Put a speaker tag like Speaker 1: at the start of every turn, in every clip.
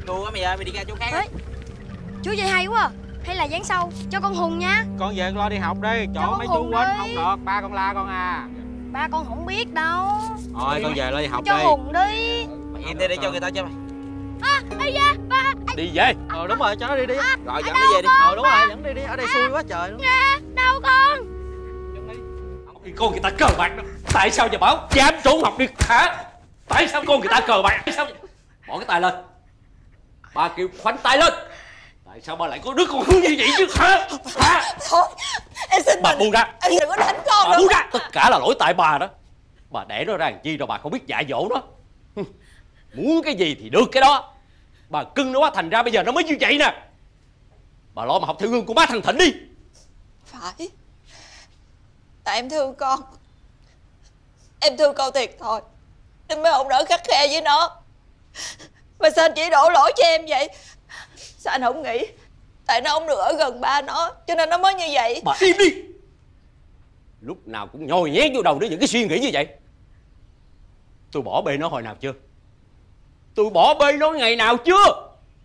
Speaker 1: Chua quá mày ơi, mày đi ra chỗ khác.
Speaker 2: Chú vậy hay quá à. Hay là dán sau cho con Hùng nha.
Speaker 1: Con về lo đi học đi, chỗ mấy chú quên không được, ba con la con à.
Speaker 2: Ba con không biết đâu.
Speaker 1: Thôi con về lo đi học
Speaker 2: cho
Speaker 1: đi.
Speaker 2: Cho Hùng đi.
Speaker 1: Mày im đi để cho người ta cho mày.
Speaker 2: Ây da, ba.
Speaker 1: Đi về. Đúng rồi, cho nó đi đi. Rồi dẫn nó về đi. Đúng rồi, dẫn đi đi. Ở đây xui quá trời luôn.
Speaker 2: Đâu con?
Speaker 3: Con người ta cờ bạc đó. Tại sao giờ bảo dám trốn học đi hả? Tại sao con người ta cờ bạc? Tại sao? Bỏ cái tay lên. Ba kêu khoanh tay lên. Tại sao ba lại có đứa con hư như vậy chứ hả?
Speaker 4: Thôi em xin
Speaker 3: bà buông ra.
Speaker 4: Em đừng có đánh con nữa.
Speaker 3: Buông ra. Tất cả là lỗi tại bà đó. Bà đẻ nó ra làm chi rồi bà không biết dạy dỗ nó. Muốn cái gì thì được cái đó. Bà cưng nó quá thành ra bây giờ nó mới như vậy nè. Bà lo mà học theo gương của má thằng Thịnh đi.
Speaker 4: Phải. Tại em thương con. Em thương con thiệt thôi nên mới không nỡ khắt khe với nó. Mà sao anh chỉ đổ lỗi cho em vậy? Sao anh không nghĩ tại nó không được ở gần ba nó cho nên nó mới như vậy?
Speaker 3: Bà im đi. Lúc nào cũng nhồi nhét vô đầu đứa những cái suy nghĩ như vậy. Tôi bỏ bê nó hồi nào chưa? Tôi bỏ bê nó ngày nào chưa?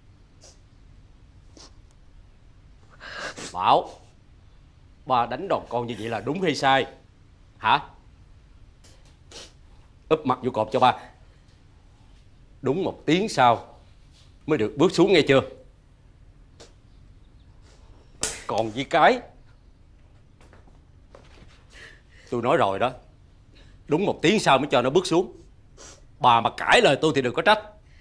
Speaker 3: Bảo, ba đánh đòn con như vậy là đúng hay sai? Hả? Úp mặt vô cột cho ba. Đúng 1 tiếng sau mới được bước xuống nghe chưa? Còn với cái tôi nói rồi đó. Đúng 1 tiếng sau mới cho nó bước xuống. Bà mà cãi lời tôi thì đừng có trách.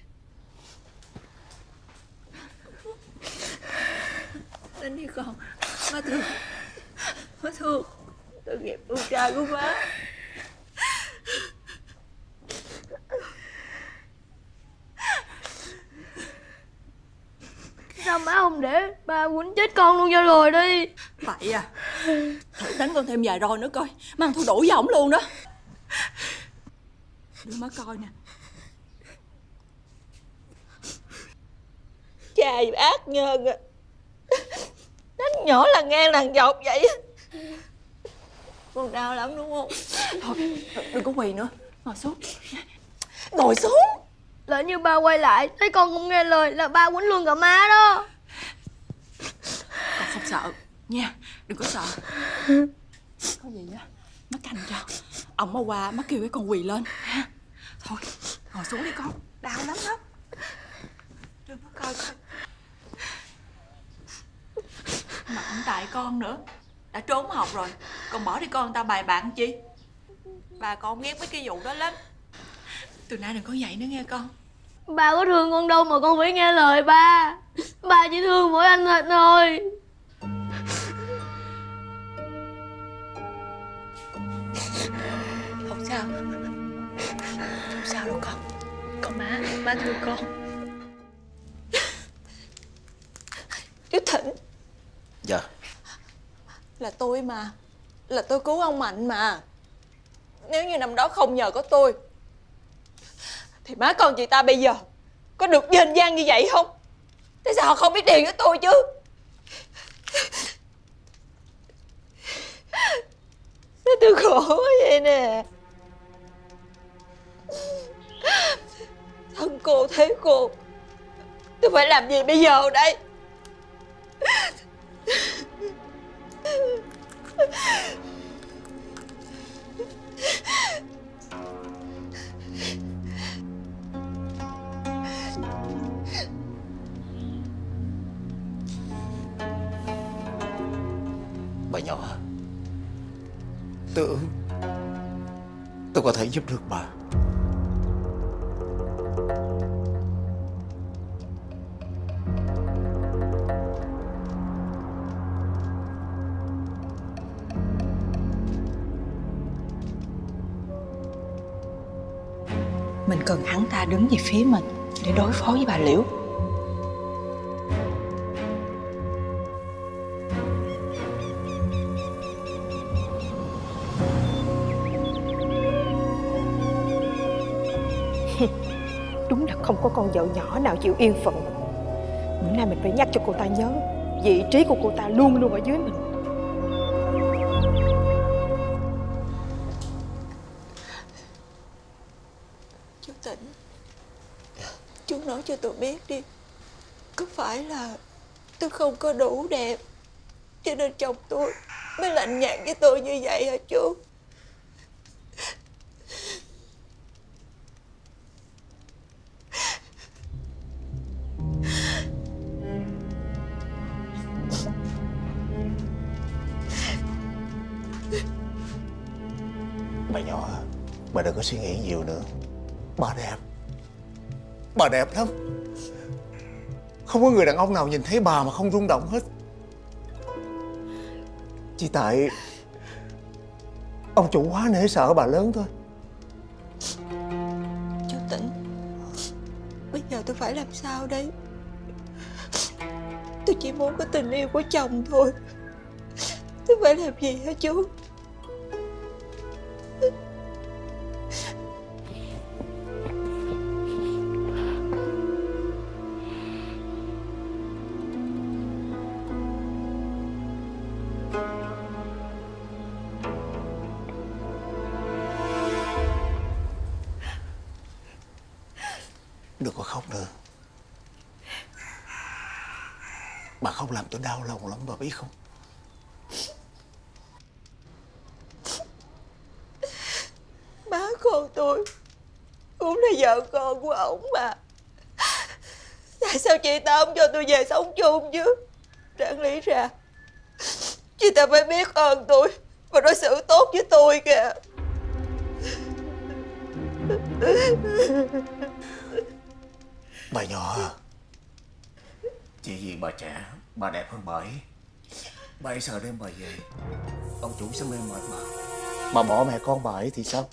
Speaker 4: Đến đi con. Má thương. Má thương. Tội nghiệp con trai của má.
Speaker 2: Sao má không để ba quýnh chết con luôn cho rồi đi.
Speaker 4: Vậy à? Thử đánh con thêm vài roi nữa coi. Má thua đuổi với ổng luôn đó. Đưa má coi nè. Cha gì ác nhân à. Đánh nhỏ là ngang làng dọc vậy. Con đau lắm đúng không? Thôi đừng có quỳ nữa. Ngồi xuống. Ngồi xuống.
Speaker 2: Lỡ như ba quay lại thấy con không nghe lời là ba quýnh luôn cả má đó.
Speaker 4: Con không sợ nha. Đừng có sợ. Có gì á má canh cho. Ông má qua má kêu cái con quỳ lên ha. Thôi ngồi xuống đi con. Đau lắm đó. Đưa má coi coi. Mà cũng tại con nữa. Đã trốn học rồi còn bỏ đi con người ta bài bạn chi. Bà con ghét mấy cái vụ đó lắm. Từ nay đừng có vậy nữa nghe con.
Speaker 2: Ba có thương con đâu mà con phải nghe lời ba. Ba chỉ thương mỗi anh Thịnh thôi.
Speaker 4: Không sao. Không sao đâu con. Con má thương con. Chú Thịnh.
Speaker 1: Dạ.
Speaker 4: Là tôi mà. Là tôi cứu ông Mạnh mà. Nếu như năm đó không nhờ có tôi thì má con chị ta bây giờ có được danh vang như vậy không? Tại sao họ không biết điền với tôi chứ? Sao tôi khổ quá vậy nè. Thân cô thế cô. Tôi phải làm gì bây giờ đây?
Speaker 5: Bà nhỏ, tôi có thể giúp được bà.
Speaker 4: Mình cần hắn ta đứng về phía mình để đối phó với bà Liễu.
Speaker 6: Đúng là không có con vợ nhỏ nào chịu yên phận. Bữa nay mình phải nhắc cho cô ta nhớ vị trí của cô ta luôn luôn ở dưới mình.
Speaker 4: Chú Tĩnh, chú nói cho tôi biết đi. Có phải là tôi không có đủ đẹp cho nên chồng tôi mới lạnh nhạt với tôi như vậy hả chú?
Speaker 5: Bà nhỏ, bà đừng có suy nghĩ nhiều nữa. Bà đẹp. Bà đẹp lắm. Không có người đàn ông nào nhìn thấy bà mà không rung động hết. Chỉ tại ông chủ quá nể sợ bà lớn thôi.
Speaker 4: Chú Tĩnh, bây giờ tôi phải làm sao đây? Tôi chỉ muốn có tình yêu của chồng thôi. Tôi phải làm gì hả chú?
Speaker 5: Đừng có khóc nữa. Bà không làm tôi đau lòng lắm, bà biết không?
Speaker 4: Má con tôi cũng là vợ con của ổng mà. Tại sao chị ta không cho tôi về sống chung chứ? Đáng lý ra chị ta phải biết ơn tôi và đối xử tốt với tôi kìa.
Speaker 5: Bà nhỏ, chỉ vì bà trẻ, bà đẹp hơn bà ấy. Bà ấy sợ đem bà về, ông chủ sẽ mê mệt bà. Bà bỏ mẹ con bà ấy thì sao?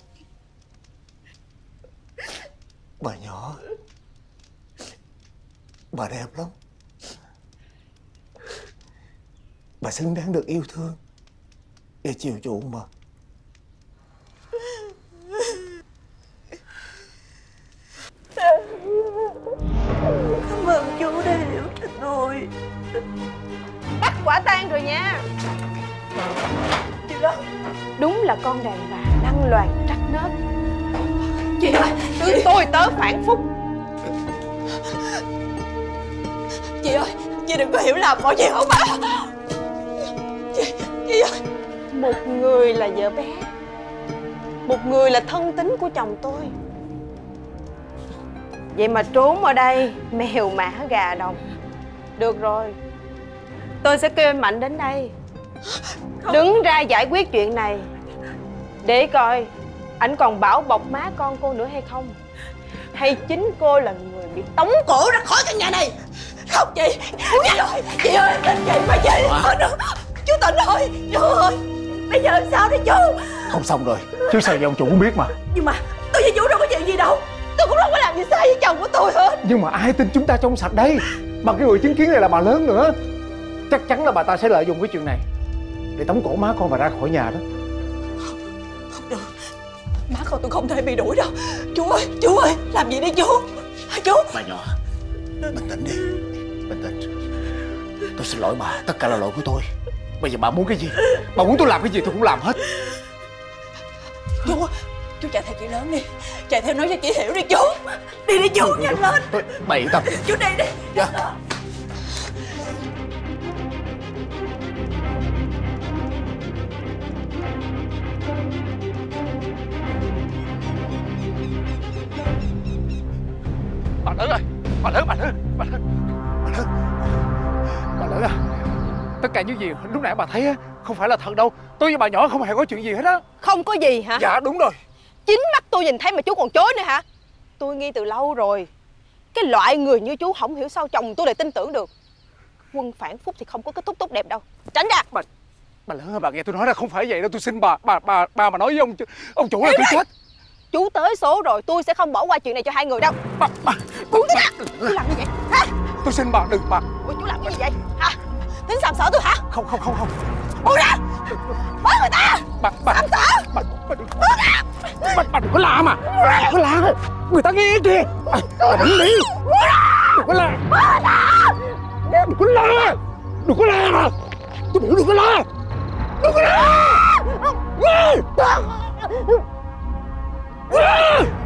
Speaker 5: Bà nhỏ, bà đẹp lắm. Bà xứng đáng được yêu thương để chiều chuộng mà.
Speaker 4: Cảm ơn chú đã hiểu cho tôi.
Speaker 6: Bắt quả tang rồi nha.
Speaker 4: Chị đó,
Speaker 6: Đúng là con đàn bà lăng loàn trắc nết.
Speaker 4: chị ơi,
Speaker 6: Chứ tôi tớ phản phúc.
Speaker 4: chị ơi, chị đừng có hiểu lầm mọi chuyện không ạ. Chị ơi.
Speaker 6: Một người là vợ bé, một người là thân tín của chồng tôi. Vậy mà trốn ở đây mèo mả gà đồng. Được rồi, tôi sẽ kêu anh Mạnh đến đây đứng ra giải quyết chuyện này, để coi ảnh còn bảo bọc má con cô nữa hay không, hay chính cô là người bị tống cổ ra khỏi căn nhà này.
Speaker 4: Không chị ơi, chị ơi, tin chị mà chị. Chú Tịnh ơi, chú ơi, bây giờ làm sao đây chú?
Speaker 5: Không xong rồi, chứ sao vậy ông chủ cũng biết mà.
Speaker 4: Nhưng mà tôi với chú đâu có chuyện gì đâu. Tôi cũng đâu có làm gì sai với chồng của tôi hết.
Speaker 5: Nhưng mà ai tin chúng ta trong sạch đây? Mà cái người chứng kiến này là bà lớn nữa. Chắc chắn là bà ta sẽ lợi dụng cái chuyện này để tống cổ má con bà ra khỏi nhà đó.
Speaker 4: Không được, má con tôi không thể bị đuổi đâu. Chú ơi, làm gì đi chú? Chú.
Speaker 5: Bà nhỏ, bình tĩnh đi, bình tĩnh. Tôi xin lỗi bà, tất cả là lỗi của tôi. Bây giờ bà muốn cái gì? Bà muốn tôi làm cái gì tôi cũng làm hết.
Speaker 4: Chú chạy theo chị lớn đi. Chạy theo nói cho chị hiểu đi chú. Đi đi chú, nhanh lên.
Speaker 5: Bà yên tâm.
Speaker 4: Chú đi đi.
Speaker 5: Dạ. Bà lớn ơi, bà lớn à. Tất cả những gì lúc nãy bà thấy á, không phải là thật đâu. Tôi với bà nhỏ không hề có chuyện gì hết á.
Speaker 6: Không có gì hả?
Speaker 5: Dạ đúng rồi.
Speaker 6: Chính mắt tôi nhìn thấy mà chú còn chối nữa hả? Tôi nghi từ lâu rồi. Cái loại người như chú không hiểu sao chồng tôi lại tin tưởng được. Quân phản phúc thì không có kết thúc tốt đẹp đâu. Tránh ra.
Speaker 5: Bà lớn ơi, bà nghe tôi nói là không phải vậy đâu. Tôi xin bà mà nói với ông chủ là tôi chết.
Speaker 6: Chú tới số rồi, tôi sẽ không bỏ qua chuyện này cho hai người đâu. Buông tay ra. Chú làm như vậy hả?
Speaker 5: Tôi xin bà đừng bà.
Speaker 6: Ủa, chú làm cái gì vậy hả? Tính sàm sỡ tôi hả?
Speaker 5: Không.
Speaker 6: Buông ra. Bỏ người ta. Sàm sỡ.
Speaker 5: Bà đừng có la mà. Đừng có la. Người ta nghe kìa. Bà đứng đi. Đừng có la. Đừng có la. Đừng có la. Tôi biểu đừng có la. Đừng có la.